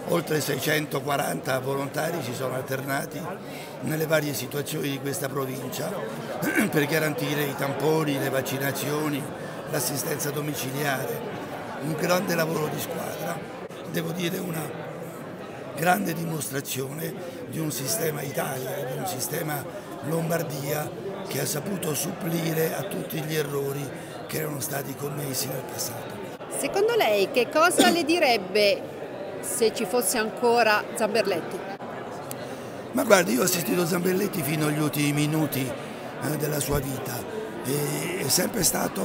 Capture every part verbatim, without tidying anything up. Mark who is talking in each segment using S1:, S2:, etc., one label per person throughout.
S1: oltre seicentoquaranta volontari si sono alternati nelle varie situazioni di questa provincia per garantire i tamponi, le vaccinazioni, l'assistenza domiciliare, un grande lavoro di squadra, devo dire una grande dimostrazione di un sistema Italia, di un sistema Lombardia che ha saputo supplire a tutti gli errori che erano stati commessi nel passato.
S2: Secondo lei che cosa le direbbe se ci fosse ancora Zamberletti?
S1: Ma guardi, io ho assistito Zamberletti fino agli ultimi minuti eh, della sua vita e è sempre stato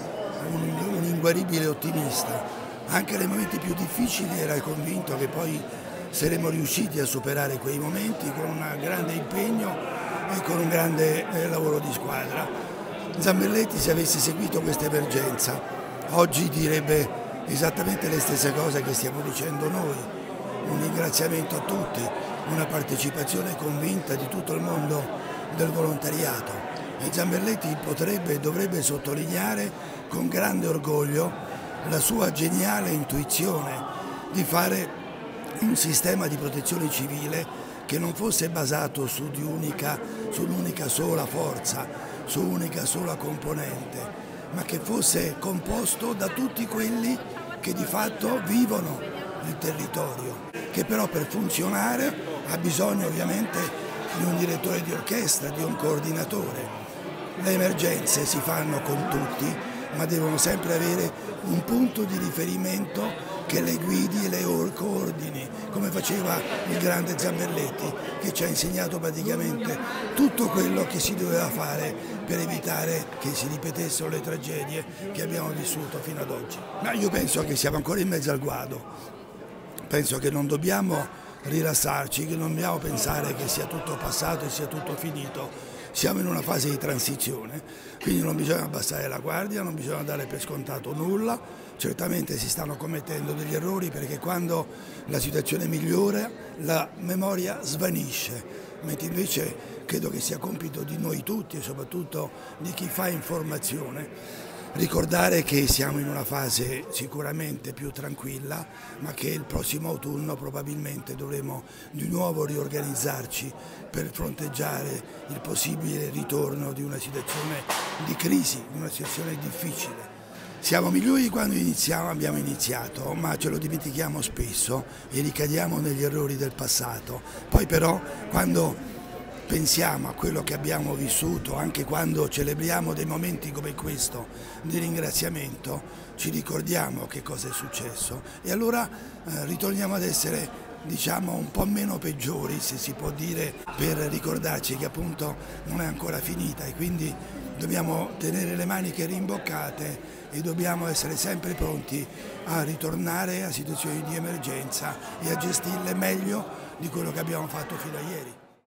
S1: un, un inguaribile ottimista. Anche nei momenti più difficili era convinto che poi saremmo riusciti a superare quei momenti con un grande impegno e con un grande eh, lavoro di squadra. Zamberletti, se avesse seguito questa emergenza, oggi direbbe esattamente le stesse cose che stiamo dicendo noi. Un ringraziamento a tutti, una partecipazione convinta di tutto il mondo del volontariato. E Zamberletti potrebbe e dovrebbe sottolineare con grande orgoglio la sua geniale intuizione di fare un sistema di protezione civile che non fosse basato su di unica, su un'unica sola forza, su un'unica sola componente, ma che fosse composto da tutti quelli che di fatto vivono il territorio, che però per funzionare ha bisogno ovviamente di un direttore di orchestra, di un coordinatore. Le emergenze si fanno con tutti, ma devono sempre avere un punto di riferimento che le guidi e le coordini, come faceva il grande Zamberletti, che ci ha insegnato praticamente tutto quello che si doveva fare per evitare che si ripetessero le tragedie che abbiamo vissuto fino ad oggi. Ma io penso che siamo ancora in mezzo al guado, penso che non dobbiamo rilassarci, che non dobbiamo pensare che sia tutto passato e sia tutto finito. Siamo in una fase di transizione, quindi non bisogna abbassare la guardia, non bisogna dare per scontato nulla. Certamente si stanno commettendo degli errori perché quando la situazione migliora la memoria svanisce, mentre invece credo che sia compito di noi tutti e soprattutto di chi fa informazione ricordare che siamo in una fase sicuramente più tranquilla, ma che il prossimo autunno probabilmente dovremo di nuovo riorganizzarci per fronteggiare il possibile ritorno di una situazione di crisi, di una situazione difficile. Siamo migliori di quando iniziamo, abbiamo iniziato, ma ce lo dimentichiamo spesso e ricadiamo negli errori del passato. Poi però quando pensiamo a quello che abbiamo vissuto, anche quando celebriamo dei momenti come questo di ringraziamento, ci ricordiamo che cosa è successo e allora eh, ritorniamo ad essere, diciamo, un po' meno peggiori, se si può dire, per ricordarci che appunto non è ancora finita e quindi dobbiamo tenere le maniche rimboccate e dobbiamo essere sempre pronti a ritornare a situazioni di emergenza e a gestirle meglio di quello che abbiamo fatto fino a ieri.